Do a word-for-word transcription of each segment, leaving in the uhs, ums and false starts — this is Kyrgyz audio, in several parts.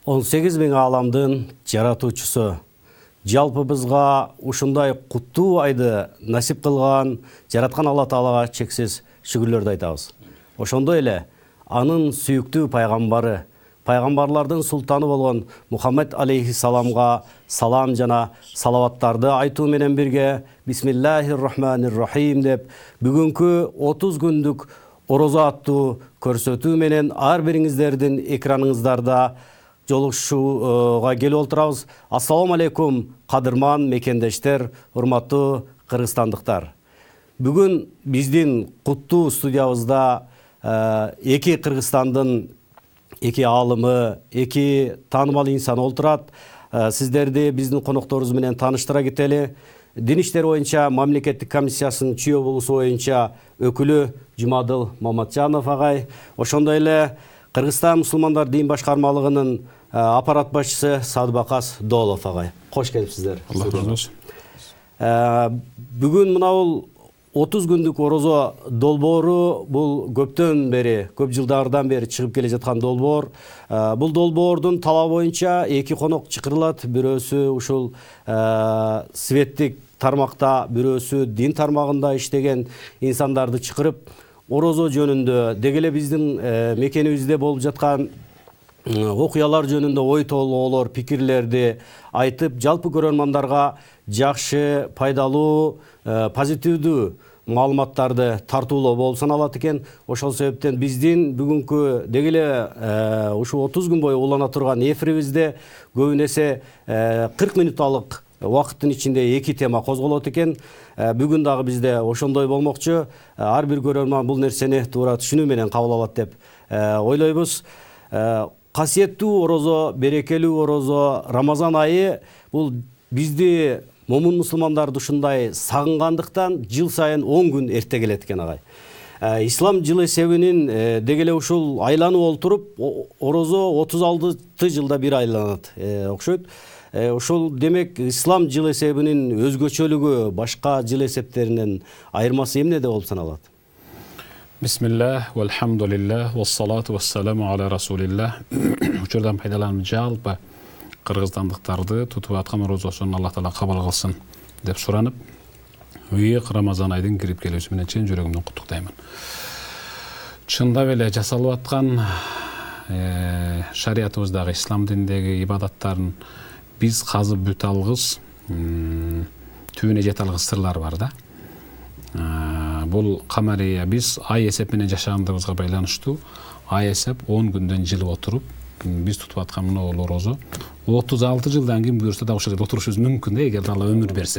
он сегиз миң ааламдын жаратуучусу, жалпыбызга ушундай куттуу айды насип кылган жараткан Алла Таалага чексиз шүгүрлөрдү айтабыз. Ошондой эле анын сүйүктүү пайгамбары, пайгамбарлардын султаны болгон Мухаммед алейхиссаламга салам жана салаваттарды айтуу менен бирге Бисмиллахир-рахманир-рахим деп бүгүнкү отуз күндүк орозо аттуу көрсөтүү менен ар бириңиздердин экраныңыздарда жолугушууга келип отурабыз. Ассаламу алейкум кадырман мекендештер, урматтуу кыргызстандыктар. Бүгүн биздин куттуу студиябызда эки Кыргызстандын эки аалымы, эки таанымал инсан отурат. Сиздерди биздин конокторубуз менен тааныштыра кетели. Дин иштери боюнча мамлекеттик комиссиясынын Чүй облусу боюнча өкүлү Жумадыл Маматжанов агай, ошондой эле Кыргызстан мусулмандар дин башкармалыгынын аппарат башчысы Садыбакас Доолов агай. Кош келипсиздер. Алла разы болсун. Бүгүн мына бул отуз күндүк орозо долбоору бул көптөн бери, көп жылдардан бери чыгып келе жаткан долбоор. Бул долбоордун талабы боюнча эки конок чакырылат. Бирөөсү ушул светтик тармакта, бирөөсү дин тармагында иштеген инсандарды чакырып, орозо жөнүндө, деги эле биздин мекенибизде болуп жаткан окуялар жөнүндө ой толгоолор, пикирлерди айтып, жалпы көрөрмандарга жакшы, пайдалуу, позитивдүү маалыматтарды тартуулоо болуп саналат экен. Ошол себептен биздин бүгүнкү деги эле ушул отуз күн бою улана турган эфирибизде көбүн эсе кырк минутталык убакыттын ичинде эки тема козголот экен. Бүгүн дагы бизде ошондой болмокчу. Ар бир көрөрман бул нерсени туура түшүнүү менен кабыл алат деп ойлойбуз. Касиеттүү орозо, берекелүү орозо, Рамазан айы бул бизди момун мусулмандарды ушундай сагынгандыктан жыл сайын он күн эрте келет экен агай. Ислам жыл эсебинин деги эле ушул айланып олтуруп, орозо отуз алты жылда бир айланат окшойт. Ошол демек ислам жыл эсебинин өзгөчөлүгү башка жыл эсептеринен айырмасы эмнеде болуп саналат? Бисмиллах, валхамдулиллах, вассалату вассаламу аля расулиллах. Учурдан пайдаланып жалпы кыргызстандыктарды тутуп аткан орозосун Алла Таала кабыл кылсын деп суранып, ыйык Рамазан айдын кирип келүүсү менен чын жүрөгүмдөн куттуктаймын. Чындап эле жасалып аткан шариятыбыздагы ислам динидеги ибадаттарын биз казып бүтө алгыс, түбүнө жете алгыс сырлар бар да. Бул камария биз ай эсеп менен жашагандыгыбызга байланыштуу. Ай эсеп он күндөн жылып отуруп, биз тутуп аткан мына бул орозо отуз алты жылдан кийин буюрса да ошол жерде отурушубуз мүмкүн да, эгер Алла өмүр берсе.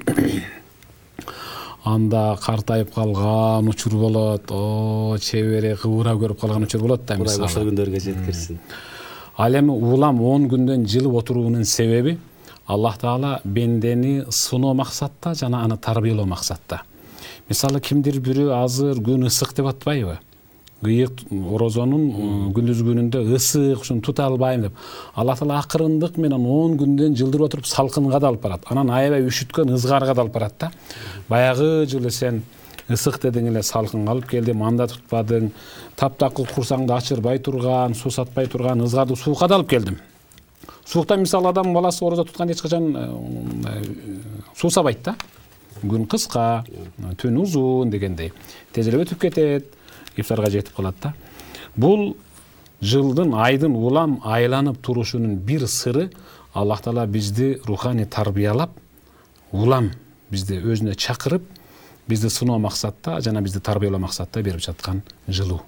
Анда картайып калган учур болот, о чебери кыбырап көрүп калган учур болот да мисалы. Ошол күндөргө жеткирсин. Ал эми улам он күндөн жылып отуруунун себеби Аллах Таала бендени сыноо максатта жана аны тарбиялоо максатта. Мисалы кимдир бирөө азыр күн ысык деп атпайбы? Ыйык орозонун күндүз күнүндө ысык, ушуну тута албайм деп. Алла Таала акырындык менен он күндөн жылдырып отуруп салкынга да алып барат. Анан аябай үшүткөн ызгарга да алып барат да. Баягы жылы сен ысык дедиң эле салкынга алып келди, манда тутпадың, таптакыр курсаңды ачырбай турган, суу сатпай турган ызгарды суукка да алып келдим. Суукта мисалы адам баласы орозо туткан эч качан суу сабайт да. Күн кыска, түн узун дегендей. Тез эле өтүп кетет, ифтарга жетип калат да. Бул жылдын, айдын улам айланып турушунун бир сыры Аллах Таала бизди руханий тарбиялап, улам бизди өзүнө чакырып, бизди сыноо максатта жана бизди тарбиялоо максатта берип жаткан жылуу.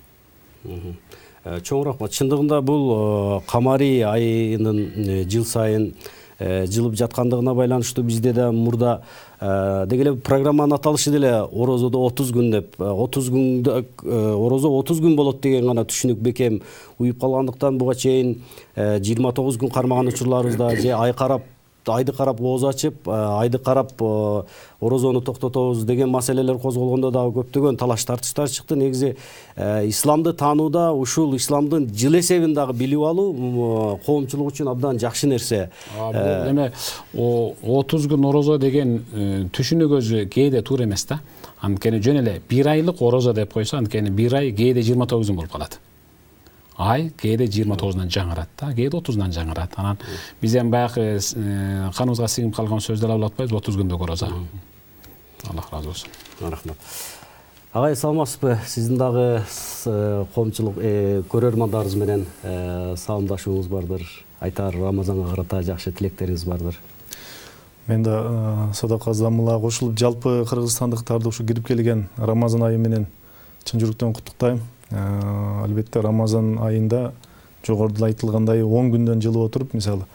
Чоң рахмат. Чындыгында бул камари айынын жыл сайын жылып жаткандыгына байланыштуу бизде да мурда деги эле программанын аталышы деле орозодо отуз күн деп, отуз күндө орозо отуз күн болот деген гана түшүнүк бекем уюп калгандыктан буга чейин жыйырма тогуз күн кармаган учурларыбызда же ай карап айды карап ооз ачып, айды карап орозону токтотобуз деген маселелер козголгондо дагы көптөгөн талаш тартыштар чыкты. Негизи исламды таанууда ушул исламдын жыл эсебин дагы билип алуу коомчулук үчүн абдан жакшы нерсе. Эме отуз күн орозо деген түшүнүк өзү кээде туура эмес да. Анткени жөн эле бир айлык орозо деп койсо, анткени бир ай кээде жыйырма тогуз күн болуп калат. ай кээде жыйырма тогузунан жаңырат да, кээде отузунан жаңырат. Анан биз эми баягы каныбызга сиңип калган сөздү алып атпайбыз, отуз күндүк орозо. Аллах разы болсун. Рахмат. Агай, саламатсызбы? Сиздин дагы коомчулук көрөрмандарыңыз менен саламдашууңуз бардыр. Айтар Рамазанга карата жакшы тилектериңиз бардыр. Мен да Садак Азамыла кошулуп, жалпы кыргызстандыктарды ушу кирип келген Рамазан айы менен чын жүрөктөн куттуктайм. Албетте Рамазан айында жогоруда айтылгандай он күндөн жылып отуруп, мисалы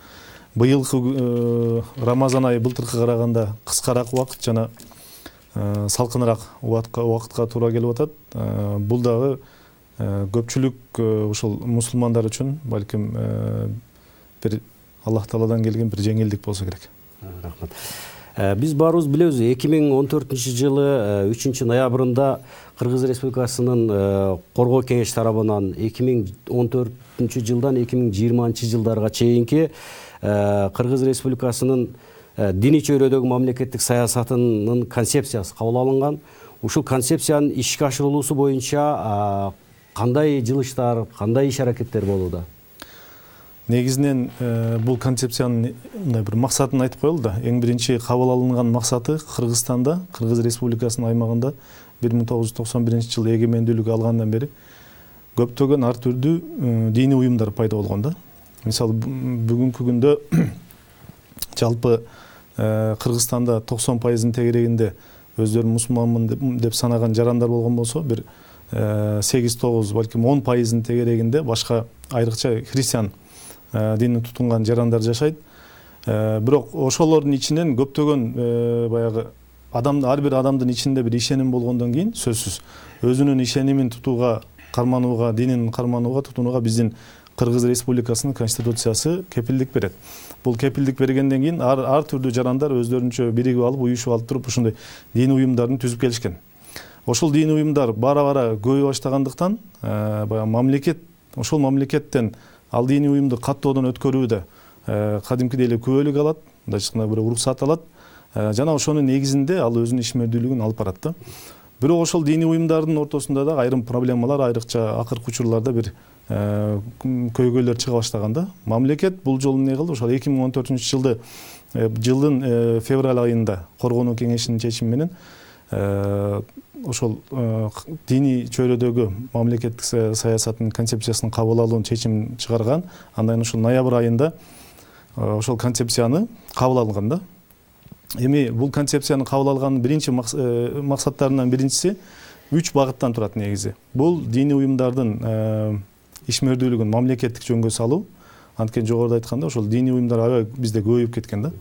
быйылкы Рамазан айы былтыркыга караганда кыскараак убакыт жана салкыныраак убакытка туура келип атат. Бул дагы көпчүлүк ушул мусулмандар үчүн балким бир Аллах Тааладан келген бир жеңилдик болсо керек. Рахмат. Биз баарыбыз билебиз, эки миң он төртүнчү жылы үчүнчү ноябрында Кыргыз Республикасынын коргоо кеңеши тарабынан эки миң он төртүнчү жылдан эки миң жыйырманчы жылдарга чейинки Кыргыз Республикасынын диний чөйрөдөгү мамлекеттик саясатынын концепциясы кабыл алынган. Ушул концепциянын ишке ашырылуусу боюнча кандай жылыштар, кандай иш аракеттер болууда? Негизинен бул концепциянын бир максатын айтып коелу да. Эң биринчи кабыл алынган максаты Кыргызстанда, Кыргыз Республикасынын аймагында бир миң тогуз жүз токсон биринчи жылы эгемендүүлүк алгандан бери көптөгөн ар түрдүү диний уюмдар пайда болгон да. Мисалы бүгүнкү күндө жалпы Кыргызстанда токсон пайыздын тегерегинде өздөрүн мусулманмын деп санаган жарандар болгон болсо, бир сегиз тогуз балким он пайыздын тегерегинде башка айрыкча христиан динин тутунган жарандар жашайт. Бирок ошолордун ичинен көптөгөн баягы адам, ар бир адамдын ичинде бир ишеним болгондон кийин сөзсүз өзүнүн ишенимин тутууга, карманууга, динин карманууга, тутунууга биздин Кыргыз Республикасынын конституциясы кепилдик берет. Бул кепилдик бергенден кийин ар ар түрдүү жарандар өздөрүнчө биригип алып, уюшуп алып туруп ушундай диний уюмдарын түзүп келишкен. Ошол диний уюмдар бара-бара көбөйө баштагандыктан, баягы мамлекет, ошол мамлекеттен ал диний уюмду каттоодон өткөрүүдө кадимкидей эле күбөлүк алат, мындайча айтканда бир уруксат алат. Жана ошонун негизинде ал өзүнүн ишмердүүлүгүн алып барат да. Бирок ошол диний уюмдардын ортосунда да айрым проблемалар, айрыкча акыркы учурларда бир көйгөйлөр чыга баштаган да. Мамлекет бул жолу эмне кылды? Ошол эки миң он төртүнчү жылды жылдын февраль айында коргонуу кеңешинин чечими менен ошол диний чөйрөдөгү мамлекеттик саясаттын концепциясын кабыл алуунун чечимин чыгарган. Андан кийин ушул ноябрь айында ошол концепцияны кабыл алган да. Эми бул концепцияны кабыл алганын биринчи максаттарынан биринчиси үч багыттан турат негизи. Бул диний уюмдардын ишмердүүлүгүн мамлекеттик жөнгө салуу. Анткени жогоруда айтканда ошол диний уюмдар аябай бизде көбөйүп кеткен да.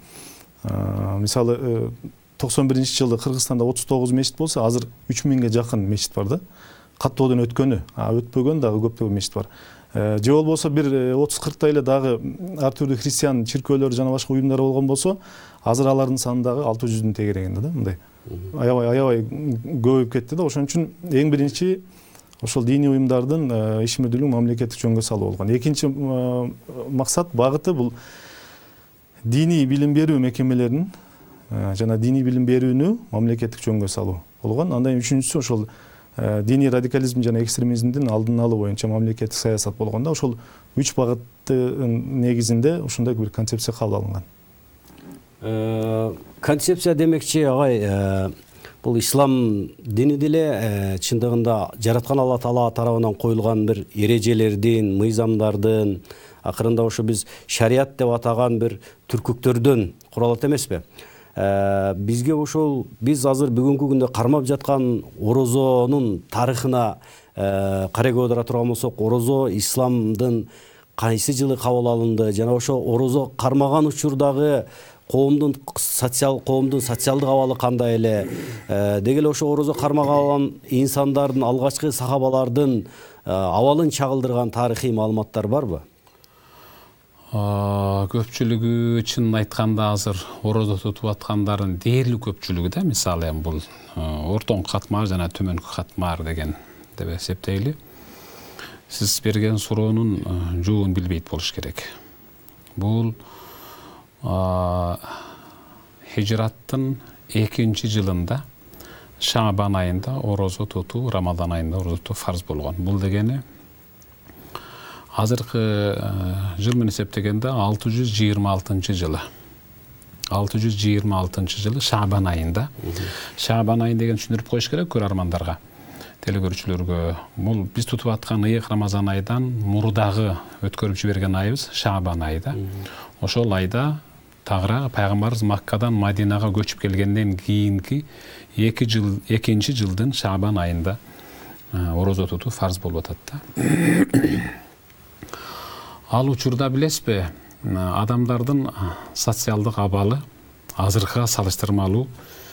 Мисалы токсон биринчи жылы Кыргызстанда отуз тогуз мечит болсо, азыр үч миңге жакын мечит бар да. Каттоодон өткөнү, өтпөгөн дагы көптөгөн мечит бар. Же болбосо бир отуз кырктай эле дагы ар түрдүү христиан чиркөөлөр жана башка уюмдар болгон болсо, азыр алардын саны дагы алты жүздүн тегерегинде да, мындай. Аябай аябай көбөйүп кетти да. Ошон үчүн эң биринчи ошол диний уюмдардын ишмердүүлүгүн мамлекеттик жөнгө салуу болгон. Экинчи максат, багыты бул диний билим берүү мекемелерин жана диний билим берүүнү мамлекеттик жөнгө салуу болгон. Андан кийин үчүнчүсү ошол диний радикализм жана экстремизмдин алдын алуу боюнча мамлекеттик саясат болгон да. Ошол үч багыттын негизинде ушундай бир концепция кабыл алынган. Концепция демекчи, агай, бул ислам дини деле чындыгында жараткан Алла Таала тарабынан коюлган бир эрежелердин, мыйзамдардын, акырында ошо биз шарият деп атаган бир түркүктөрдөн куралат эмеспи? Бизге ошол биз азыр бүгүнкү күндө кармап жаткан орозонун тарыхына карап отура турган болсок, орозо исламдын кайсы жылы кабыл алынды жана ошо орозо кармаган учурдагы коомдун социал коомдун социалдык абалы кандай эле, деги эле ошо орозо кармаган инсандардын, алгачкы сахабалардын абалын чагылдырган тарыхый маалыматтар барбы? Көпчүлүгү чынын айтканда азыр орозо тутуп аткандардын дээрлик көпчүлүгү да, мисалы эми бул ортоңку катмар жана төмөнкү катмар деген деп эсептейли. Сиз берген суроонун жообун билбейт болуш керек. Бул хижраттын экинчи жылында Шаабан айында орозо тутуу, Рамадан айында орозо тутуу фарз болгон. Бул дегени азыркы жыл менен эсептегенде алты жүз жыйырма алтынчы жылы алты жүз жыйырма алтынчы жылы Шабан айында. Шабан айы деген түшүндүрүп коюш керек көрөрмандарга, телекөрүүчүлөргө. Бул биз тутуп аткан ыйык Рамазан айдан мурдагы өткөрүп жиберген айыбыз Шабан айда. Ошол айда тагыраак пайгамбарыбыз Маккадан Мадинага көчүп келгенден кийинки эки жыл экинчи жылдын Шабан айында орозо тутуу фарз болуп атат да. Ал учурда билесизби, адамдардын социалдык абалы азыркыга салыштырмалуу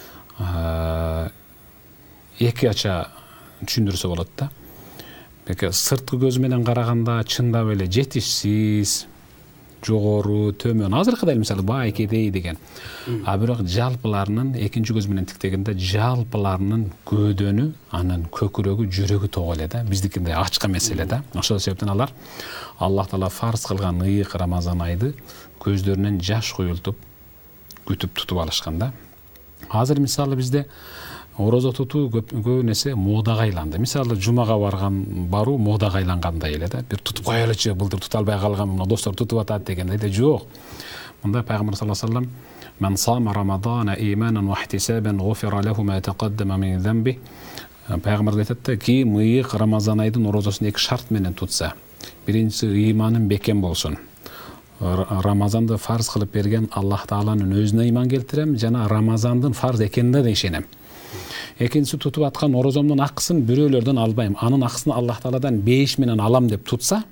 эки ача түшүндүрсө болот да. Сырткы көз менен караганда чындап эле жетишсиз, жогору, төмөн, азыркыдай мисалы бай кедей деген. А бирок жалпыларынын экинчи көз менен тиктегенде жалпыларынын көөдөнү, анын көкүрөгү, жүрөгү тоо эле да. Биздикиндей ачка маселе да. Ошол себептен алар Аллах Таала фарз кылган ыйык Рамазан айды көздөрүнөн жаш куюлтуп күтүп тутуп алышкан да. Азыр мисалы бизде орозо тутуу көбүн эсе модага айланды. Мисалы жумага барган баруу модага айлангандай эле да. Бир тутуп коелучу, былтыр тута албай калган, мына достор тутуп атат дегендей да жок. Мында пайгамбар саллаллаху алейхи ва саллям "Мен сама Рамадана иманан ва ихтисабан гуфира лаху ма тaqaddama min замби". Пайгамбар айтат да, ким ыйык Рамазан айдын орозосун эки шарт менен тутса. Биринчиси ыйманын бекем болсун. Рамазанды фарз кылып берген Аллах Тааланын өзүнө ыйман келтирем жана Рамазандын фарз экенине да ишенем. Экинчиси тутуп аткан орозомдун акысын бирөөлөрдөн албайм. Анын акысын Аллах Тааладан беш менен алам деп тутса,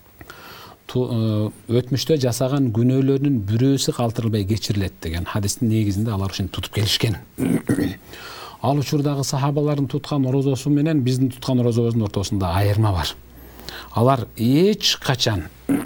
өтмүштө жасаган күнөөлөрүнүн бирөөсү калтырылбай кечирилет деген хадистин негизинде алар ушинтип тутуп келишкен. Ал учурдагы сахабалардын туткан орозосу менен биздин туткан орозобуздун ортосунда айырма бар. Алар эч качан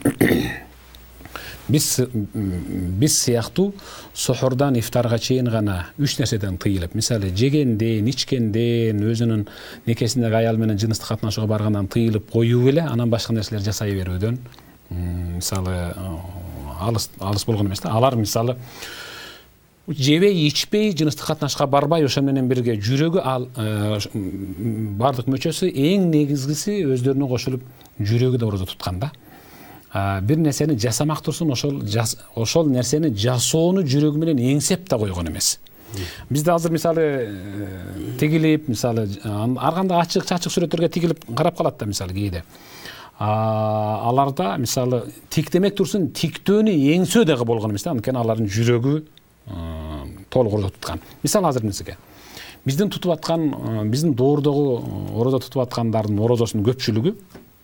биз биз сыяктуу сохордан ифтарга чейин гана үч нерседен тыйылып, мисалы жегенден, ичкенден, өзүнүн некесиндеги аял менен жыныстык катнашууга баргандан тыйылып коюу эле, анан башка нерселер жасай берүүдөн мисалы алыс алыс болгон эмес да. Алар мисалы жебей, ичпей, жыныстык катнашка барбай, ошо менен бирге жүрөгү ал бардык мүчөсү эң негизгиси өздөрүнө кошулуп жүрөгү да орозо туткан да. Бир нерсени жасамак турсун, ошол ошол нерсени жасоону жүрөгү менен эңсеп да койгон эмес. Бизде азыр мисалы тигилип, мисалы ар кандай ачык чачык сүрөттөргө тигилип карап калат да мисалы кээде. Аларда мисалы тиктемек турсун, тиктөөнү эңсөө дагы болгон эмес да, анткени алардын жүрөгү толук орозо туткан. Мисалы азыр нерсеге биздин тутуп аткан, биздин доордогу орозо тутуп аткандардын орозосунун көпчүлүгү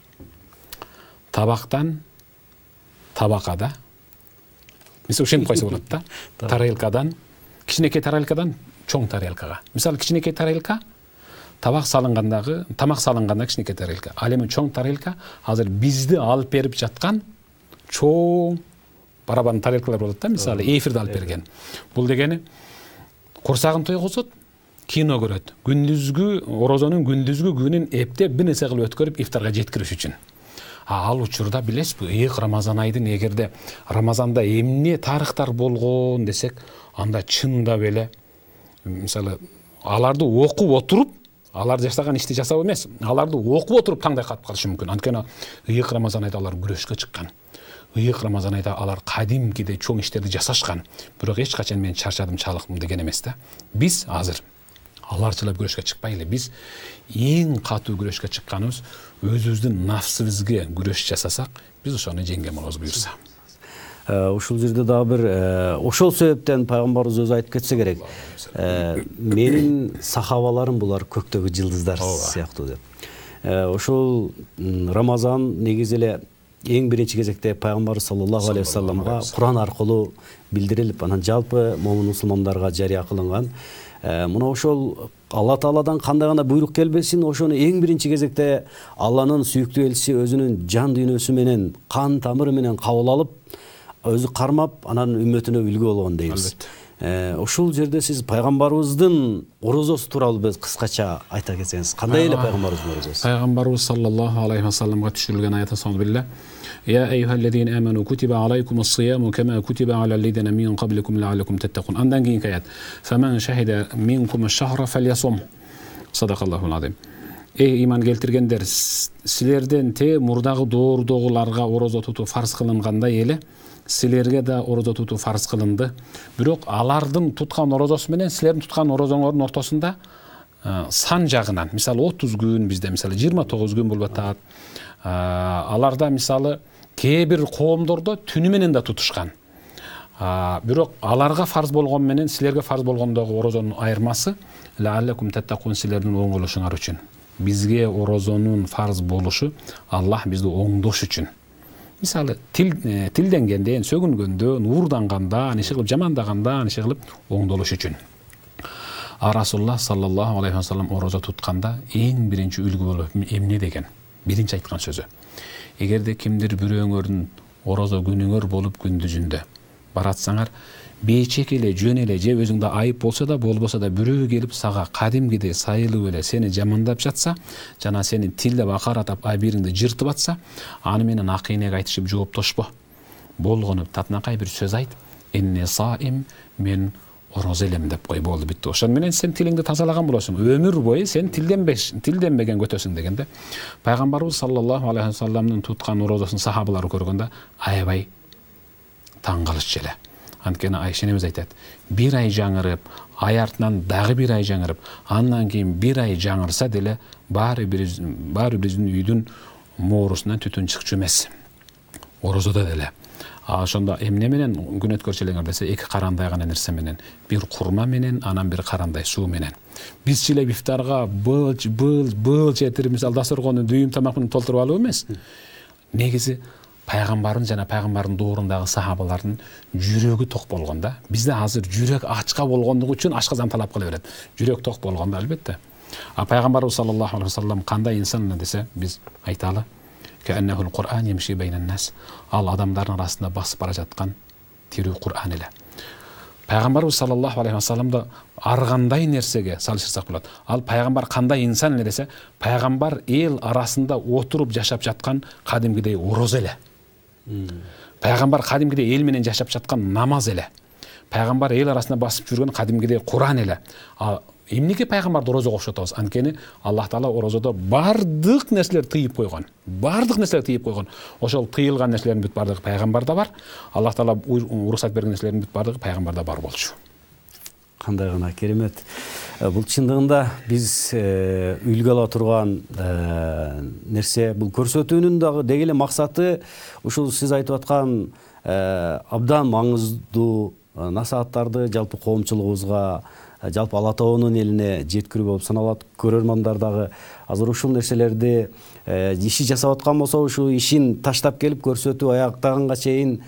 табактан табакада, мисалы ушинтип койсо болот да, тарелкадан, кичинекей тарелкадан чоң тарелкага. Мисалы кичинекей тарелка табак салынгандагы, тамак салынганда кичинекей тарелка. Ал эми чоң тарелка азыр бизди алып берип жаткан чоң барабан тарелкалар болот да, мисалы эфирди алып берген. Бул дегени курсагын тойгузот, кино көрөт. Күндүзгү орозонун күндүзгү күнүн эптеп бир нерсе кылып өткөрүп ифтарга жеткириш үчүн. Ал учурда билесизби, ыйык Рамазан айдын эгерде Рамазанда эмне тарыхтар болгон десек, анда чындап эле мисалы аларды окуп отуруп, алар жашаган ишти жасап эмес, аларды окуп отуруп таңдай катып калышы мүмкүн. Анткени ыйык Рамазан айда алар күрөшкө чыккан. Ыйык Рамазан айда алар кадимкидей чоң иштерди жасашкан. Бирок эч качан мен чарчадым, чалыктым деген эмес да. Биз азыр аларчылап күрөшкө чыкпай эле, биз эң катуу күрөшкө чыкканыбыз өзүбүздүн нафсыбызга күрөш жасасак, биз ошону жеңген болобуз буюрса. Ушул жерде дагы бир ошол себептен пайгамбарыбыз өзү айтып кетсе керек. Менин сахабаларым булар көктөгү жылдыздар сыяктуу деп. Ошол Рамазан негизи эле эң биринчи кезекте пайгамбар саллаллаху алейхи ва салламга Куран аркылуу билдирилип, анан жалпы момун мусулмандарга жарыя кылынган. Мына ошол Алла Тааладан кандай гана буйрук келбесин, ошону эң биринчи кезекте Алланын сүйүктүү элчиси өзүнүн жан дүйнөсү менен, кан тамыры менен кабыл алып, өзү кармап, анан үммөтүнө үлгү болгон дейбиз. Ошол жерде сиз пайгамбарыбыздын орозосу тууралуу биз кыскача айта кетсеңиз, кандай эле пайгамбарыбыздын орозосу? Пайгамбарыбыз саллаллаху алейхи ва салламга түшүрүлгөн аят соңу биле. Я эйюхаллазина аману кутиба алейкумус-сияму кама кутиба алаллазина мин кабликум лааллакум таттакун. Андан кийинки аят. Фаман шахида минкум аш-шахра фальясум. Садакаллахул азим. эй иман келтиргендер, силерден те мурдагы доордогуларга орозо тутуу фарз кылынгандай эле силерге да орозо тутуу фарз кылынды. Бирок алардын туткан орозосу менен силердин туткан орозоңордун ортосунда сан жагынан, мисалы отуз күн, бизде мисалы жыйырма тогуз күн болуп атат. Аларда мисалы кээ бир коомдордо түнү менен да тутушкан. Бирок аларга фарз болгон менен силерге фарз болгондогу орозонун айырмасы лааллакум таттакун, силердин оңголушуңар үчүн. Бизге орозонун фарз болушу Аллах бизди оңдош үчүн. Мисалы тил тилденгенден, сөгүнгөндөн, уурдангандан, иши кылып жамандагандан, иши кылып оңдолуш үчүн. А Расулуллах саллаллаху алейхи ва саллям орозо тутканда эң биринчи үлгү болуп эмне деген? Биринчи айткан сөзү. Эгерде кимдир бирөөңөрдүн орозо күнүңөр болуп күндүзүндө баратсаңар, бейчек эле, жөн эле, же өзүңдө айып болсо да, болбосо да бирөө келип сага кадимгидей сайылып эле сени жамандап жатса, жана сени тилдеп акаратап айбириңди жыртып атса, аны менен акыйнеге айтышып жооптошпо. Болгону татынакай бир сөз айт. Инне саим, мен орозо элем деп кой, болду, бүттү. Ошон менен сен тилиңди тазалаган болосуң. Өмүр бою сен тилденбеш, тилденбеген көтөсүң дегенде, пайгамбарыбыз саллаллаху алейхи ва салламдын туткан орозосун сахабалары көргөндө аябай таң калышчу эле. Анткени Айша энебиз айтат, бир ай жаңырып, ай артынан дагы бир ай жаңырып, андан кийин бир ай жаңырса деле баары бир баары биздин үйдүн моорусунан түтүн чыкчу эмес. Орозодо деле. А ошондо эмне менен күн өткөрчү элеңер десе, эки карандай гана нерсе менен, бир курма менен, анан бир карандай суу менен. Биз чилеп ифтарга былч былч былч этирип, мисалы дасторкону дүйүм тамак менен толтуруп алып эмес. Негизи пайгамбардын жана пайгамбардын доорундагы сахабалардын жүрөгү ток болгонда, бизде азыр жүрөк ачка болгондугу үчүн ашказан талап кыла берет. Жүрөк ток болгондо албетте. А пайгамбарыбыз саллаллаху алейхи ва саллям кандай инсан десе, биз айталы, кааннахул Кур'ан ямши байнан нас. Ал адамдардын арасында басып бара жаткан тирүү Кур'ан эле. Пайгамбарыбыз саллаллаху алейхи ва салламда ар кандай нерсеге салыштырсак болот. Ал пайгамбар кандай инсан эле десе, пайгамбар эл арасында отуруп жашап жаткан кадимгидей орозо эле. Пайгамбар кадимгидей эл менен жашап жаткан намаз эле. Пайгамбар эл арасында басып жүргөн кадимгидей Кур'ан эле. А эмнеге пайгамбарды орозого окшотобуз? Анткени Аллах Таала орозодо бардык нерселерди тыйып койгон. Бардык нерселерди тыйып койгон. Ошол тыйылган нерселердин бүт бардыгы пайгамбарда бар. Аллах Таала уруксат берген нерселердин бүт бардыгы пайгамбарда бар болчу. Кандай гана керемет. Бул чындыгында биз үлгү ала турган нерсе, бул көрсөтүүнүн дагы деги эле максаты ушул сиз айтып аткан абдан маңыздуу насааттарды жалпы коомчулугубузга, жалпы Ала Тоонун элине жеткирүү болуп саналат. Көрөрмандар дагы азыр ушул нерселерди иши жасап аткан болсо, ушул ишин таштап келип көрсөтүү аяктаганга чейин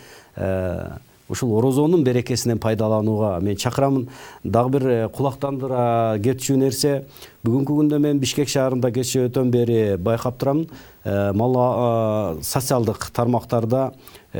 ушул орозонун берекесинен пайдаланууга мен чакырамын. Дагы бир кулактандыра кетчү нерсе, бүгүнкү күндө мен Бишкек шаарында кече өтөн бери байкап турам, мал социалдык тармактарда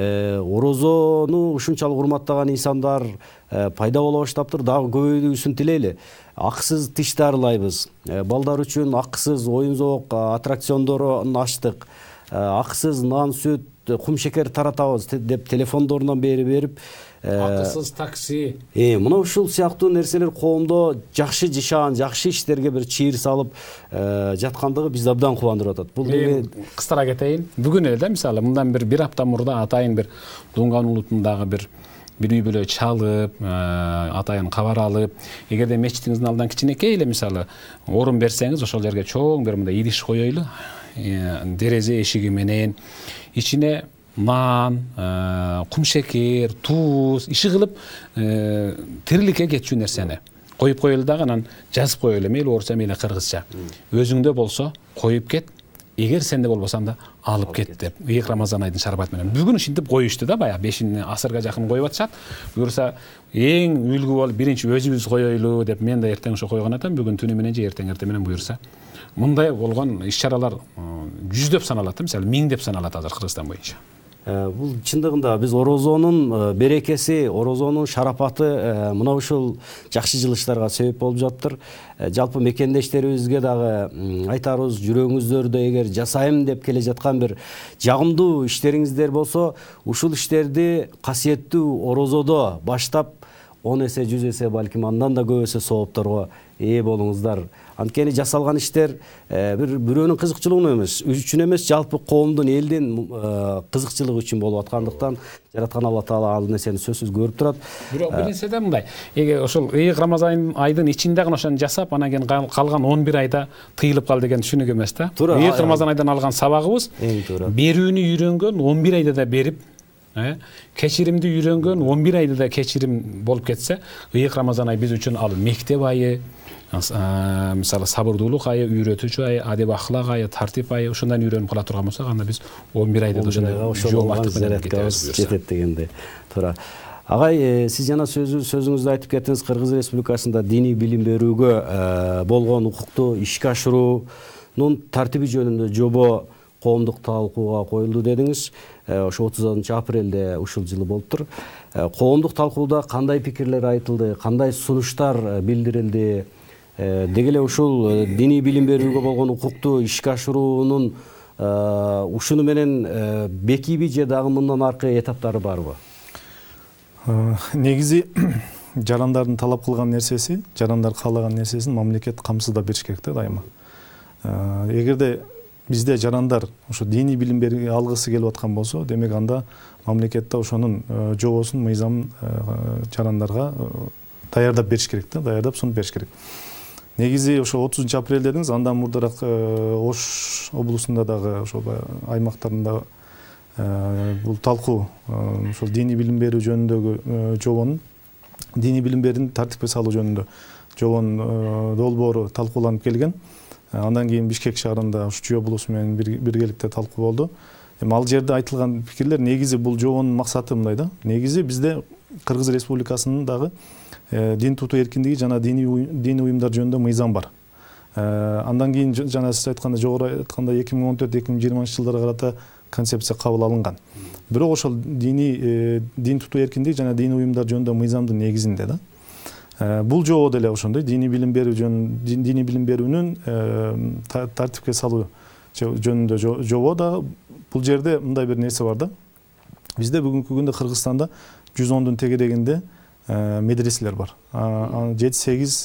орозону ушунчалык урматтаган инсандар пайда боло баштаптыр. Дагы көбөйүүсүн тилейли. Акысыз тиш дарылайбыз. Балдар үчүн акысыз оюн зоок аттракциондорун ачтык. Акысыз нан, сүт, кум шекер таратабыз деп телефондорунан бери берип, акысыз такси. Э, мына ушул сыяктуу нерселер коомдо жакшы жашаган, жакшы иштерге бир чыйыр салып жаткандыгы бизди абдан кубандырып атат. Бул мен кыстара кетейин. Бүгүн эле да, мисалы, мындан бир бир апта мурда атайын бир Дунган улутундагы бир бир үй бүлө чалып, атайын кабар алып, эгерде мечитиңиздин алдынан кичинекей эле мисалы орун берсеңиз, ошол жерге чоң бир мындай идиш коёйлу, дерезе эшиги менен ичине нан, кумшекер, туз, иши кылып тириликке кетчү нерсени коюп коелу дагы, анан жазып коелу, мейли орусча, мейли кыргызча. Өзүңдө болсо коюп кет, эгер сенде болбосо анда алып кет деп. Эки Рамазан айдын шарбаты менен. Бүгүн ушинтип коюшту да, баягы бешинчи асырга жакын коюп атышат. Буюрса эң үлгү болуп биринчи өзүбүз коёйлу деп мен да эртең ошо койгон атам, бүгүн түнү менен же эртең эртең менен буюрса. Мындай болгон иш-чаралар жүздөп саналат, мисалы миң деп саналат азыр Кыргызстан боюнча. Бул чындыгында биз орозонун берекеси, орозонун шарапаты мына ушул жакшы жылыштарга себеп болуп жатыр. Жалпы мекендештерибизге дагы айтарыбыз, жүрөгүңүздөрдө эгер жасайм деп келе жаткан бир жагымдуу иштериңиздер болсо, ушул иштерди касиеттүү орозодо баштап, он эсе жүз эсе балким андан да көп эсе соопторго ээ болуңуздар. Анткени жасалган иштер бир бирөөнүн кызыкчылыгына эмес, үчүн эмес, жалпы коомдун, элдин кызыкчылыгы үчүн болуп аткандыктан жараткан Алла Таала ал нерсени сөзсүз көрүп турат. Бирок бир нерсе да мындай, эге ошол ыйык Рамазан айдын ичинде гана ошону жасап, анан кийин калган он бир айда тыйылып кал деген түшүнүк эмес да. Ыйык Рамазан айдан алган сабагыбыз берүүнү үйрөнгөн он бир айда да берип, кечиримди үйрөнгөн он бир айда да кечирим болуп кетсе, ыйык Рамазан ай биз үчүн ал мектеп айы, мисалы сабырдуулук айы, үйрөтүүчү айы, адеп ахлак айы, тартип айы, ошондон үйрөнүп кала турган болсок, анда биз он бир айда ошондой жол артып жетет дегендей. Туура. Агай, сиз жана сөзүңүздө айтып кеттиңиз, Кыргыз Республикасында диний билим берүүгө болгон укукту ишке ашыруунун тартиби жөнүндө жобо коомдук талкууга коюлду дедиңиз. Ошо отузунчу апрелде ушул жылы болуптур. Коомдук талкууда кандай пикирлер айтылды, кандай сунуштар билдирилди? Деги эле ушул диний билим берүүгө болгон укукту ишке ашыруунун ушуну менен бекиби же дагы мындан аркы этаптары барбы? Негизи жарандардын талап кылган нерсеси, жарандар каалаган нерсесин мамлекет камсыздап бериш керек да дайыма. Эгерде бизде жарандар ошо диний билим берүүгө алгысы келип аткан болсо, демек анда мамлекетте ошонун жобосун, мыйзамын жарандарга даярдап бериш керек да, даярдап сунуп бериш керек. Негизи ошо отузунчу апрель дедиңиз, андан мурдараак Ош облусунда дагы ошо аймактарында бул талкуу ошол диний билим берүү жөнүндөгү жобонун, диний билим берүүнү тартипке салуу жөнүндө жобонун долбоору талкууланып келген. Андан кийин Бишкек шаарында ушу Чүй облусу менен биргеликте талкуу болду. Эми ал жерде айтылган пикирлер, негизи бул жобонун максаты мындай да. Негизи бизде Кыргыз Республикасынын дагы дин тутуу эркиндиги жана диний уюмдар жөнүндө мыйзам бар. Андан кийин жана сиз айткандай, жогору айткандай эки миң он төрт эки миң жыйырманчы жылдарга карата концепция кабыл алынган. Бирок ошол диний дин тутуу эркиндиги жана диний уюмдар жөнүндө мыйзамдын негизинде да. Бул жобо деле ошондой диний билим берүү жөн диний билим берүүнүн тартипке салуу жөнүндө жобо да. Бул жерде мындай бир нерсе бар да. Бизде бүгүнкү күндө Кыргызстанда жүз ондун тегерегинде медреселер бар. жети сегиз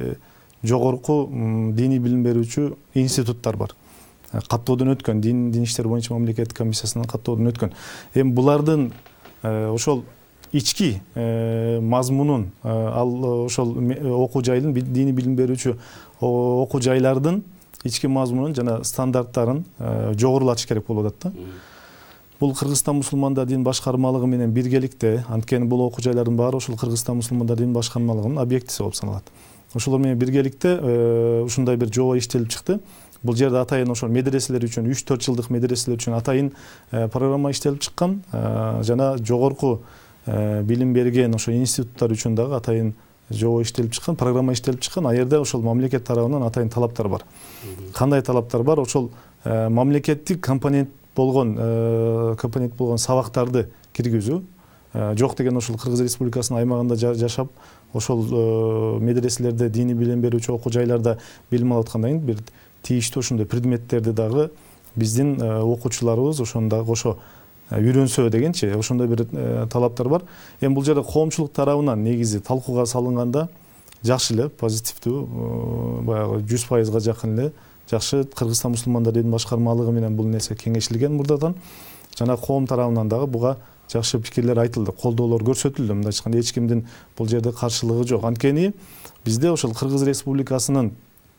жогорку диний билим берүүчү институттар бар. Каттоодон өткөн, дин дин иштер боюнча мамлекеттик комиссиясынан каттоодон өткөн. Эми булардын ошол ички мазмунун, ал ошол окуу жайдын, диний билим берүүчү окуу жайлардын ички мазмунун жана стандарттарын жогорулатыш керек болуп атат да. Бул Кыргызстан мусулмандар дин башкармалыгы менен биргеликте, анткени бул окуу жайлардын баары ошол Кыргызстан мусулмандар дин башкармалыгынын объектиси болуп саналат. Ошолор менен биргеликте ушундай бир жобо иштелип чыкты. Бул жерде атайын ошол медреселер үчүн, үч төрт жылдык медреселер үчүн атайын программа иштелип чыккан, жана жогорку билим берген ошо институттар үчүн дагы атайын жобо иштелип чыккан, программа иштелип чыккан. А жерде ошол мамлекет тарабынан атайын талаптар бар. Кандай талаптар бар? Ошол мамлекеттик компонент болгон компонент болгон сабактарды киргизүү. Жок деген ошол Кыргыз Республикасынын аймагында жашап, ошол медреселерде диний билим берүүчү окуу жайларда билим алып аткандан кийин бир тийиштүү ошондой предметтерди дагы биздин окуучуларыбыз ошондо ошо үйрөнсө дегенчи, ошондой бир талаптар бар. Эми бул жерде коомчулук тарабынан негизи талкууга салынганда жакшы эле, позитивдүү, баягы жүз пайызга жакын эле жакшы. Кыргызстан мусулмандар дин башкармалыгы менен бул нерсе кеңешилген мурдадан. Жана коом тарабынан дагы буга жакшы пикирлер айтылды, колдоолор көрсөтүлдү. Мындай айтканда эч кимдин бул жерде каршылыгы жок. Анткени бизде ошол Кыргыз Республикасынын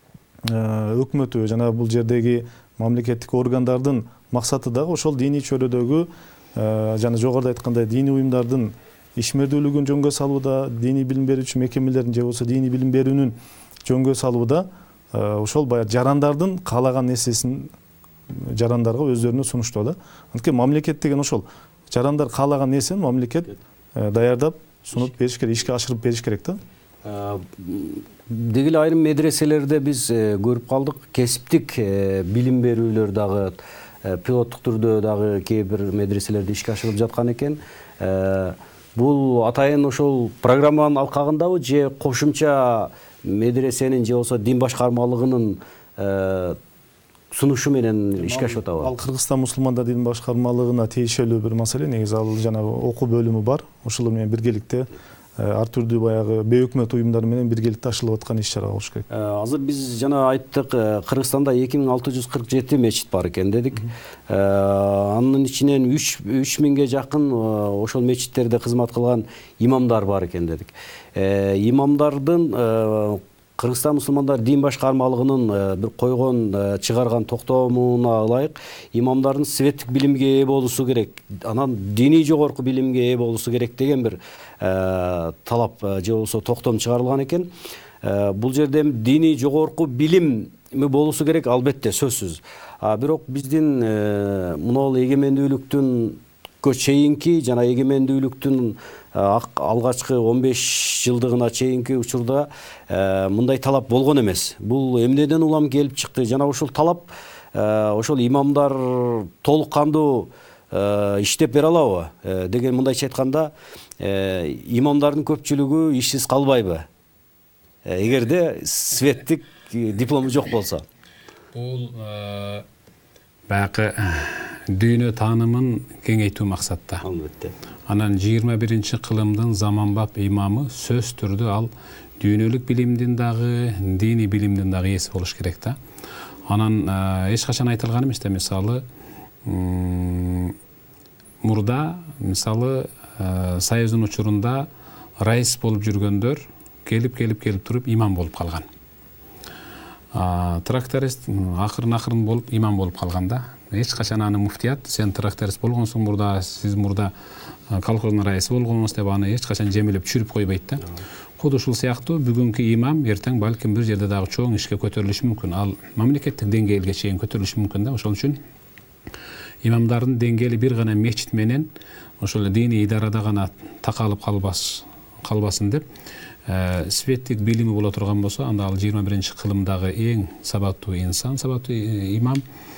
өкмөтү жана бул жердеги мамлекеттик органдардын максаты дагы ошол диний чөйрөдөгү жана жогоруда айткандай диний уюмдардын ишмердүүлүгүн жөнгө салууда, диний билим берүүчү мекемелердин же болбосо диний билим берүүнүн жөнгө салууда ошол баягы жарандардын каалаган нерсесин жарандарга өздөрүнө сунуштоо да. Анткени мамлекет деген ошол жарандар каалаган нерсени мамлекет даярдап сунуп бериш керек, ишке ашырып бериш керек да. Деги эле айрым медреселерде биз көрүп калдык, кесиптик билим берүүлөр дагы пилоттук түрдө дагы кээ бир медреселерде ишке ашырылып жаткан экен. Бул атайын ошол программанын алкагындабы же кошумча медресенин же болбосо дин башкармалыгынын сунушу менен ишке ашып атабы? Ал Кыргызстан мусулмандар дин башкармалыгына тиешелүү бир маселе. Негизи ал жана окуу бөлүмү бар. Ошол менен биргеликте ар түрдүү баягы бейөкмөт уюмдар менен биргеликте ашылып аткан иш чара болуш керек. Азыр биз жана айттык, Кыргызстанда эки миң алты жүз кырк жети мечит бар экен дедик. Анын ичинен үч миңге жакын ошол мечиттерде кызмат кылган имамдар бар экен дедик. Имамдардын Кыргызстан мусулмандар дин башкармалыгынын бир койгон чыгарган токтомуна ылайык, имамдардын светтик билимге ээ болуусу керек, анан диний жогорку билимге ээ болуусу керек деген бир талап же болбосо токтом чыгарылган экен. Бул жерде диний жогорку билими болуусу керек, албетте, сөзсүз. Бирок биздин мынол эгемендүүлүктүн чейинки жана эгемендүүлүктүн алгачкы он беш жылдыгына чейинки учурда мындай талап болгон эмес. Бул эмнеден улам келип чыкты? Жана ошол талап, ошол имамдар толук кандуу иштеп бере алабы деген, мындайча айтканда, имамдардын көпчүлүгү ишсиз калбайбы эгерде светтик диплому жок болсо? Бул баягы дүйнө таанымын кеңейтүү максатта. Албетте. Анан жыйырма биринчи кылымдын заманбап имамы сөз түрдө ал дүйнөлүк билимдин дагы, диний билимдин дагы ээси болуш керек да. Анан эч качан айтылган эмес да, мисалы мурда, мисалы Союздун учурунда раис болуп жүргөндөр келип келип келип туруп имам болуп калган. Тракторист акырын-акырын болуп имам болуп калган да. Эч качан аны муфтият, сен тракторист болгонсуң мурда, сиз мурда колхоздун раиси болгонсуз деп аны эч качан жемелеп чүрүп койбойт да. Куду ушул сыяктуу бүгүнкү имам эртең балким бир жерде дагы чоң ишке көтөрүлүшү мүмкүн. Ал мамлекеттик деңгээлге чейин көтөрүлүшү мүмкүн да. Ошол үчүн имамдардын деңгээли бир гана мечит менен ошол диний идарада гана такалып калбас калбасын деп светтик билими боло турган болсо, анда ал жыйырма биринчи кылымдагы эң сабаттуу инсан, сабаттуу имам.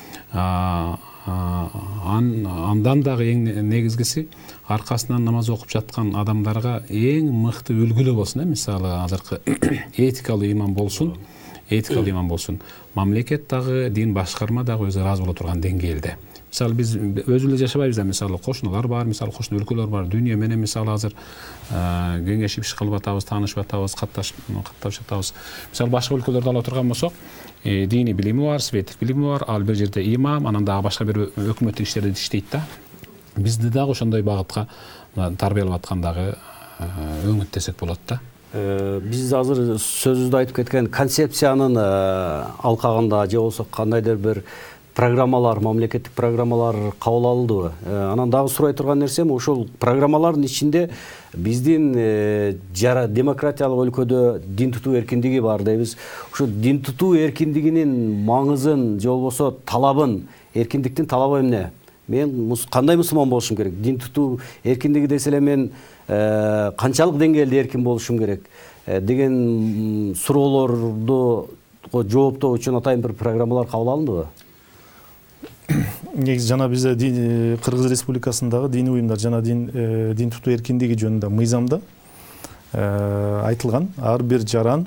Андан дагы эң негизгиси аркасынан намаз окуп жаткан адамдарга эң мыкты үлгүлүү болсун. Мисалы азыркы этикалуу имам болсун, этикалуу имам болсун. Мамлекет дагы, дин башкарма дагы өзү ыраазы боло турган деңгээлде. Мисалы биз өзү эле жашабайбыз да, мисалы кошуналар бар, мисалы кошуна өлкөлөр бар. Дүйнө менен мисалы азыр кеңешип иш кылып атабыз, таанышып атабыз, катташып жатабыз. Мисалы башка өлкөлөрдө ала турган болсок, диний билими бар, светтик билими бар, ал бир жерде имам, анан дагы башка бир өкмөттүк иштерде иштейт да. Бизди дагы ошондой багытка тарбиялап аткан дагы өңүт десек болот да. Биз азыр сөзүбүздө айтып кеткен концепциянын алкагында же болсо кандайдыр бир программалар, мамлекеттик программалар кабыл алындыбы? Анан дагы сурай турган нерсем, ошол программалардын ичинде биздин жара демократиялык өлкөдө дин тутуу эркиндиги бар дейбиз. Ошо дин тутуу эркиндигинин маңызын же болбосо талабын, эркиндиктин талабы эмне? Мен кандай мусулман болушум керек? Дин тутуу эркиндиги десе эле мен канчалык деңгээлде эркин болушум керек деген суроолорду жооптоо үчүн атайын бир программалар кабыл алындыбы? Негизи жана бизде Кыргыз Республикасындагы диний уюмдар жана дин дин тутуу эркиндиги жөнүндө мыйзамда айтылган ар бир жаран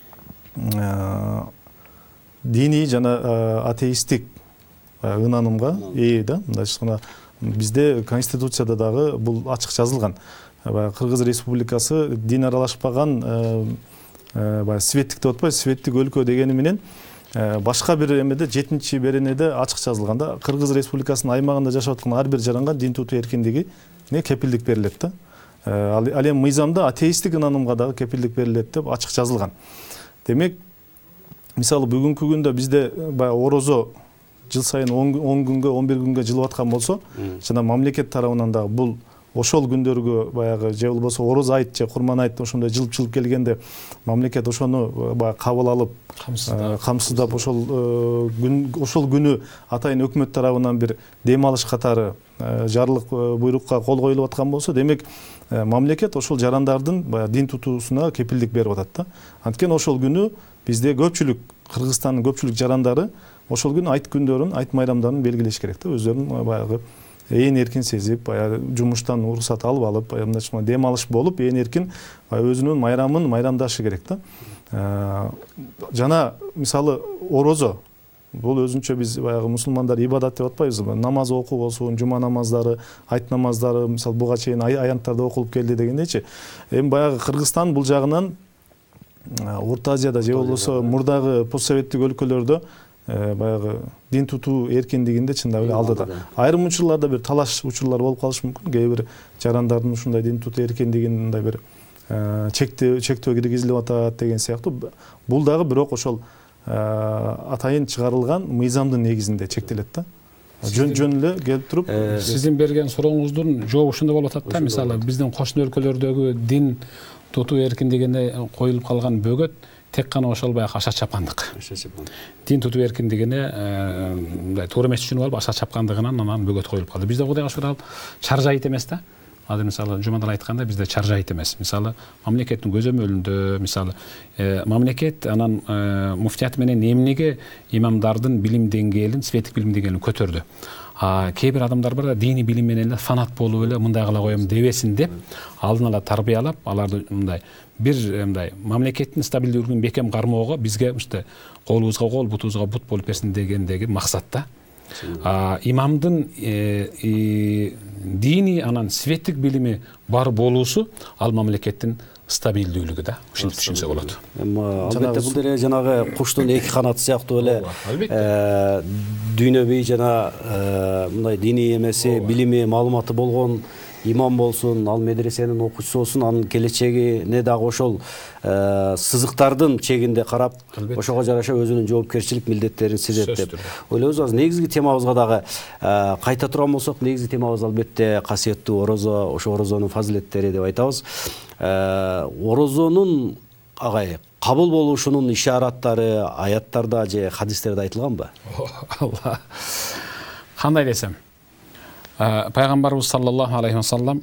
диний жана атеисттик ынанымга ээ да. Мындайча айтканда бизде конституцияда дагы бул ачык жазылган. Кыргыз Республикасы дин аралашпаган баягы светтик деп атпайбы, светтик өлкө дегени менен башка бир эмеде жетинчи беренеде ачык жазылган да. Кыргыз Республикасынын аймагында жашап аткан ар бир жаранга дин тутуу эркиндигине кепилдик берилет да. Ал эми мыйзамда атеисттик ынанымга дагы кепилдик берилет деп ачык жазылган. Демек, мисалы бүгүнкү күндө бизде баягы орозо жыл сайын он күнгө, он бир күнгө жылып аткан болсо, жана мамлекет тарабынан дагы бул ошол күндөргө баягы же болбосо ороз айт же курман айт ошондой жылып-жылып келгенде мамлекет ошону баягы кабыл алып, камсыздап ошол күн ошол күнү атайын өкмөт тарабынан бир дем алыш катары жарлык буйрукка кол коюлуп аткан болсо, демек мамлекет ошол жарандардын баягы дин тутуусуна кепилдик берип атат да. Анткени ошол күнү бизде көпчүлүк, Кыргызстандын көпчүлүк жарандары ошол күнү айт күндөрүн, айт майрамдарын белгилеш керек да. Өздөрүн баягы ээн эркин сезип, баягы жумуштан уруксат алып алып, баягы дем алыш болуп, ээн эркин өзүнүн майрамын майрамдашы керек да. Жана мисалы орозо, бул өзүнчө биз баягы мусулмандар ибадат деп атпайбызбы, намаз окуу болсун, жума намаздары, айт намаздары мисалы буга чейин аянттарда окулуп келди дегендейчи. Эми баягы Кыргызстан бул жагынан Орто Азияда же болбосо мурдагы постсоветтик өлкөлөрдө баягы дин тутуу эркиндигинде чындап эле алдыда. Айрым учурларда бир талаш учурлар болуп калышы мүмкүн. Кээ бир жарандардын ушундай дин тутуу эркиндигин мындай бир чектөө чектөө киргизилип атат деген сыяктуу. Бул дагы бирок ошол атайын чыгарылган мыйзамдын негизинде чектелет да. Жөн жөн эле келип туруп, сиздин берген сурооңуздун жообу ушундай болуп атат да. Мисалы биздин кошуна өлкөлөрдөгү дин тутуу эркиндигине коюлуп калган бөгөт тек гана ошол баягы аша чапкандык. Дин тутуу эркиндигине мындай туура эмес түшүнүп алып аша чапкандыгынан анан бөгөт коюлуп калды. Бизде Кудайга шүгүр ал чаржайыт эмес да. Азыр мисалы жумадан айтканда бизде чаржайыт эмес. Мисалы мамлекеттин көзөмөлүндө мисалы мамлекет анан муфтият менен эмнеге имамдардын билим деңгээлин, светтик билим деңгээлин көтөрдү. А кээ бир адамдар бар да диний билим менен эле фанат болуп эле мындай кыла коем дебесин деп алдын ала тарбиялап, аларды мындай бир мындай мамлекеттин стабилдүүлүгүн бекем кармоого бизге мышты колубузга кол, бутубузга бут болуп берсин дегендеги максатта. А имамдын дини анан светтик билими бар болуусу ал мамлекеттин стабилдүүлүгү да. Ушинтип түшүнсө болот. Албетте бул деле жанагы куштун эки канаты сыяктуу эле дүйнөбүй жана мындай диний эмеси, билими, маалыматы болгон имам болсун, ал медресенин окуучусу болсун, анын келечегине дагы ошол сызыктардын чегинде карап, ошого жараша өзүнүн жоопкерчилик милдеттерин сезет деп ойлойбуз. Азыр негизги темабызга дагы кайта турган болсок, негизги темабыз албетте касиеттүү орозо, ошо орозонун фазилеттери деп айтабыз. Орозонун агай кабыл болушунун ишараттары аяттарда же хадистерде айтылганбы? Алла. Кандай десем? Пайгамбарыбыз саллаллаху алейхи ва саллам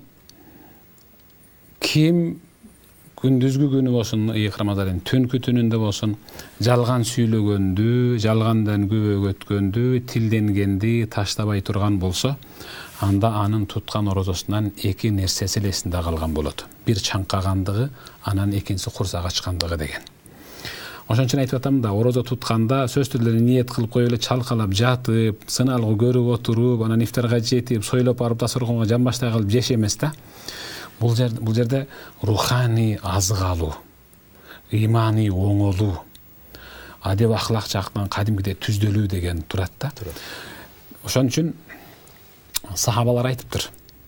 ким күндүзгү күнү болсун, ыйык Рамазандын түнкү түнүндө болсун, жалган сүйлөгөндү, жалгандан күбө өткөндү, тилденгенди таштабай турган болсо, анда анын туткан орозосунан эки нерсеси эсинде калган болот. Бир чаңкагандыгы, анан экинчиси курсак ачкандыгы деген. Ошон үчүн айтып атам да, орозо тутканда сөз түрлөрүн ниет кылып коюп эле чалкалап жатып, сыналгы көрүп отуруп, анан ифтарга жетип, сойлоп барып дасторконго жамбаштай кылып жеш эмес да. Бул жерде бул жерде руханий азык алуу, иманий оңолуу, адеп ахлак жактан кадимкидей түздөлүү деген турат да. Ошон үчүн сахабалар айтыптыр.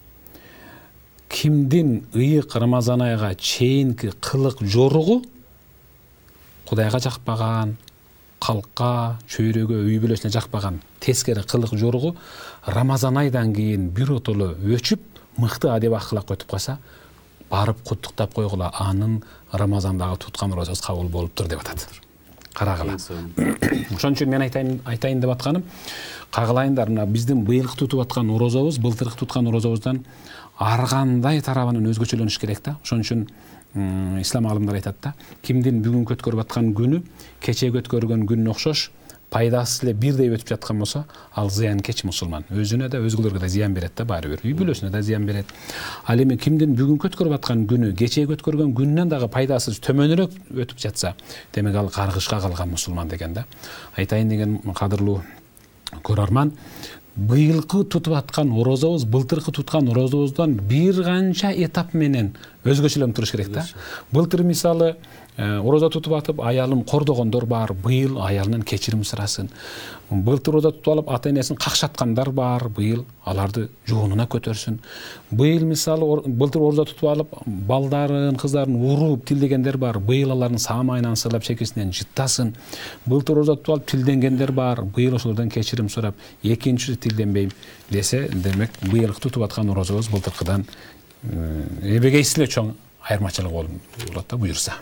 Кимдин ыйык Рамазан айга чейинки кылык жоругу Кудайга жакпаган, калкка, чөйрөгө, үй бүлөсүнө жакпаган тескери кылык жоругу Рамазан айдан кийин бир отоло өчүп, мыкты адеп ахлак өтүп калса, барып куттуктап койгула, анын Рамазандагы туткан орозосу кабыл болуптур деп атат. Карагыла. Ошон үчүн мен айтайын айтайын деп атканым, кагылайындар, мына биздин быйылкы тутуп аткан орозобуз, былтыркы туткан орозобуздан ар кандай тарабынан өзгөчөлөнүш керек да. Ошон үчүн ислам алымдар айтат да, кимдин бүгүнкү өткөрүп аткан күнү кечеги өткөргөн күнүнө окшош пайдасы эле бирдей өтүп жаткан болсо, ал зыянкеч мусулман. Өзүнө да, өзгөлөргө да зыян берет да, баары бир. Үй бүлөсүнө да зыян берет. Ал эми кимдин бүгүнкү өткөрүп аткан күнү кечеги өткөргөн күнүнөн дагы пайдасы төмөнүрөөк өтүп жатса, демек ал каргышка калган мусулман деген да. Айтайын деген кадырлуу көрөрман, быйылкы тутуп аткан орозобуз былтыркы туткан орозобуздан бир канча этап менен өзгөчөлөнүп туруш керек да. Былтыр мисалы орозо тутуп атып аялым кордогондор бар, быйыл аялынан кечирим сурасын. Былтыр орозо тутуп алып ата энесин какшаткандар бар, быйыл аларды жоонуна көтөрсүн. Быйыл мисалы былтыр орозо тутуп алып балдарын, кыздарын уруп тилдегендер бар, быйыл алардын саамайынан сыйлап чекесинен жыттасын. Былтыр орозо тутуп алып тилденгендер бар, быйыл ошолордон кечирим сурап, экинчи тилденбейм десе, демек быйыл тутуп аткан орозобуз былтыркыдан эбегейсиз эле чоң айырмачылык болот да, буюрса.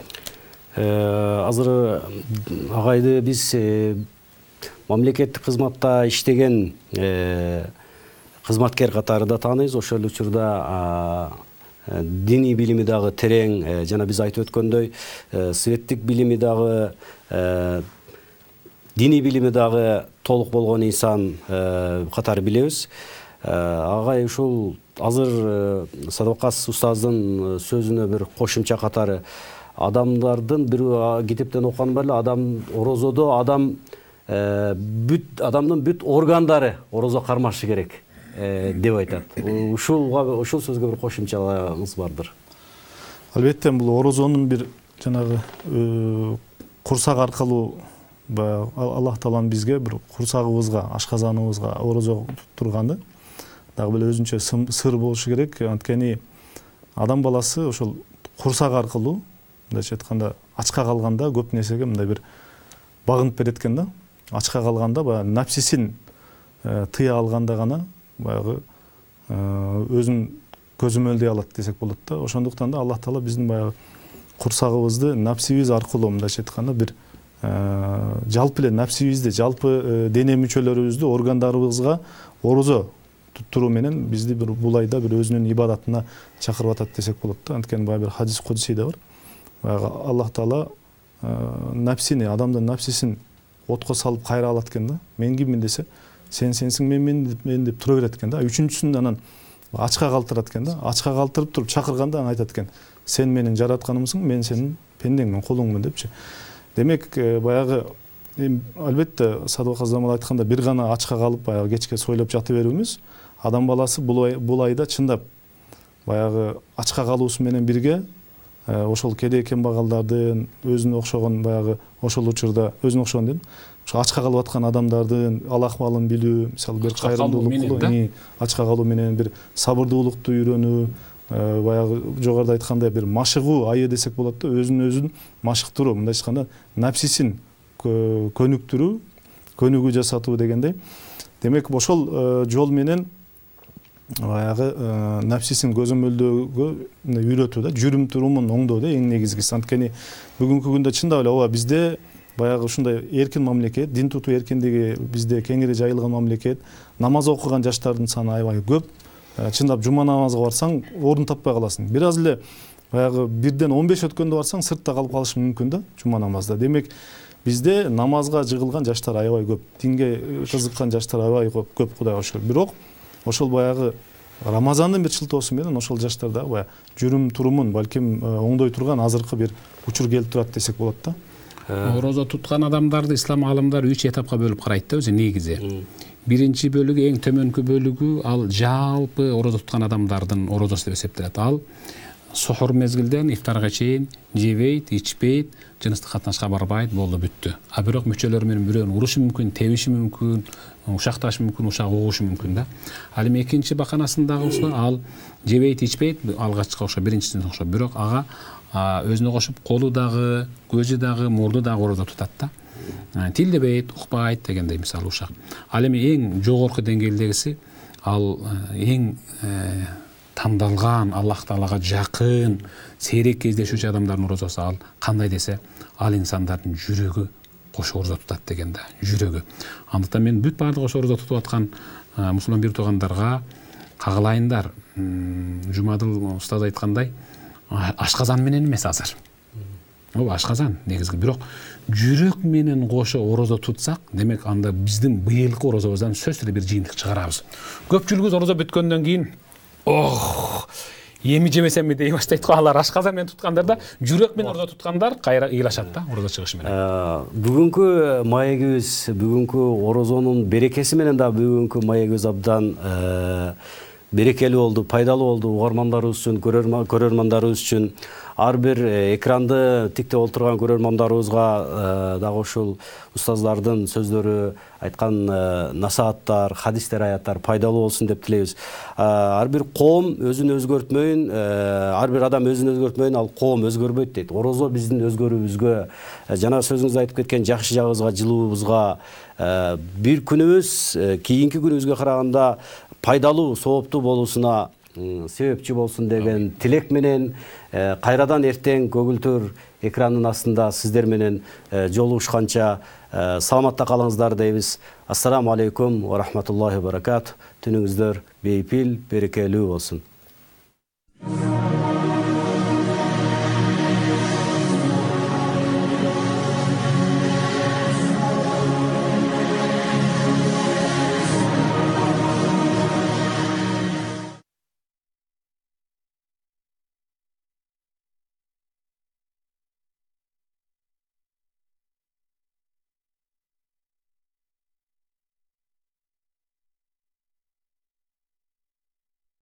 Азыр агайды биз мамлекеттик кызматта иштеген кызматкер катарында тааныйбыз. Ошол учурда диний билими дагы терең, жана биз айтып өткөндөй, светтик билими дагы, диний билими дагы толук болгон инсан катары билебиз. Агай ушул азыр Садыкбакас устаздын сөзүнө бир кошумча катары адамдардын бир китептен окуган эле, адам орозодо адам бүт адамдын бүт органдары орозо кармашы керек деп айтат. Ушулга ушул сөзгө бир кошумчалыгыңыз бардыр? Албетте, бул орозонун бир жанагы курсак аркылуу Аллах Таалам бизге бир курсагыбызга, ашказаныбызга орозо турганды. Дагы бир өзүнчө сыр болушу керек. Анткени адам баласы ошол курсак аркылуу, мындайча айтканда, ачка калганда көп нерсеге мындай бир багынып берет экен да. Ачка калганда баягы напсисин тыя алганда гана баягы өзүн көзөмөлдөй алат десек болот да. Ошондуктан да Аллах Таала биздин баягы курсагыбызды напсибиз аркылуу, мындайча айтканда, бир жалпы эле напсибизди, жалпы дене мүчөлөрүбүздү, органдарыбызга орозо туттуруу менен бизди бир бул айда бир өзүнүн ибадатына чакырып атат десек болот да. Анткени баягы бир хадис кудсийде бар. Баягы Аллах Таала напсини, адамдын напсисин отко салып кайра алат экен да. Мен киммин десе, сен сенсиң, мен мен мен деп тура берет экен да. Үчүнчүсүн анан ачка калтырат экен да. Ачка калтырып туруп чакырганда аны айтат экен: сен менин жаратканымсың, мен сенин пендеңмин, кулуңмун депчи. Демек, баягы албетте Садык Азамат айтканда бир гана ачка калып баягы кечке сойлоп жата берүүбүз, адам баласы бул айда чындап баягы ачка калуусу менен бирге ошол кедей кембагалдардын, өзүнө окшогон баягы ошол учурда өзүнө окшогон дедим, ошо ачка калып аткан адамдардын ал акыбалын билүү, мисалы бир кайрымдуулук кылуу, ачка калуу менен бир сабырдуулукту үйрөнүү, баягы жогоруда айткандай бир машыгуу айы десек болот да, өзүн өзүн машыктыруу, мындай айтканда напсисин көнүктүрүү, көнүгүү жасатуу дегендей. Демек, ошол жол менен баягы напсисин көзөмөлдөөгө үйрөтүү да, жүрүм турумун оңдоо да эң негизгиси. Анткени бүгүнкү күндө чындап эле ооба бизде баягы ушундай эркин мамлекет, дин тутуу эркиндиги бизде кеңири жайылган мамлекет, намаз окуган жаштардын саны аябай көп. Чындап жума намазга барсаң орун таппай каласың. Бир аз эле баягы бирден он беш өткөндө барсаң сыртта калып калышы мүмкүн да жума намазда. Демек, бизде намазга жыгылган жаштар аябай көп, динге кызыккан жаштар аябай көп, Кудайга шүгүр. Бирок ошол баягы Рамазандын бир чылтоосу менен ошол жаштарда баягы жүрүм турумун балким оңдой турган азыркы бир учур келип турат десек болот да. Орозо туткан адамдарды ислам аалымдары үч этапка бөлүп карайт да, өзү негизи. Биринчи бөлүгү, эң төмөнкү бөлүгү, ал жалпы орозо туткан адамдардын орозосу деп эсептелет. Ал сухур мезгилден ифтарга чейин жебейт, ичпейт, жыныстык катнашка барбайт, болду бүттү. А бирок мүчөлөрү менен бирөөнү урушу мүмкүн, тебиши мүмкүн, ушакташы мүмкүн, ушак угушу мүмкүн да. Ал эми экинчи баканасындагысы ал жебейт, ичпейт, алгачкы окшоп, биринчисине окшоп, бирок ага өзүнө кошуп колу дагы, көзү дагы, мурду дагы орозо тутат да. Тилдебейт, укпайт дегендей мисалы ушак. Ал эми эң жогорку деңгээлдегиси ал эң тандалган, Аллах Таалага жакын, сейрек кездешүүчү адамдардын орозосу. Ал кандай десе, ал инсандардын жүрөгү кошо орозо тутат деген да, жүрөгү. Андыктан мен бүт баардык ошо орозо тутуп аткан мусулман бир туугандарга кагылайындар. Жумадыл устаз айткандай, ашказан менен эмес азыр. Ооба, ашказан негизги, бирок жүрөк менен кошо орозо тутсак, демек анда биздин быйылкы орозобуздан сөзсүз эле бир жыйынтык чыгарабыз. Көпчүлүгүбүз орозо бүткөндөн кийин ох, эми жемесемби дей баштайт го. Алар ашказан менен туткандар да, жүрөк менен орозо туткандар кайра ыйлашат да орозо чыгышы менен. Бүгүнкү маегибиз, бүгүнкү орозонун берекеси менен да бүгүнкү маегибиз абдан берекелүү болду, пайдалуу болду угармандарыбыз үчүн, көрөрмандарыбыз үчүн. Ар бир экранды тиктеп олтурган көрөрмандарыбызга дагы ушул устаздардын сөздөрү, айткан насааттар, хадистер, аяттар пайдалуу болсун деп тилейбиз. Ар бир коом өзүн өзгөртмөйүн, ар бир адам өзүн өзгөртмөйүн, ал коом өзгөрбөйт дейт. Орозо биздин өзгөрүүбүзгө, жана сөзүңүздө айтып кеткен жакшы жагыбызга, жылуубузга, бир күнүбүз кийинки күнүбүзгө караганда пайдалуу, сооптуу болуусуна себепчи болсун деген тилек менен кайрадан эртең көгүлтүр экранын астында сиздер менен жолугушканча саламатта калыңыздар дейбиз. Ассаламу алейкум ва рахматуллахи ва баракатух. Түнүңүздөр бейпил, берекелүү болсун.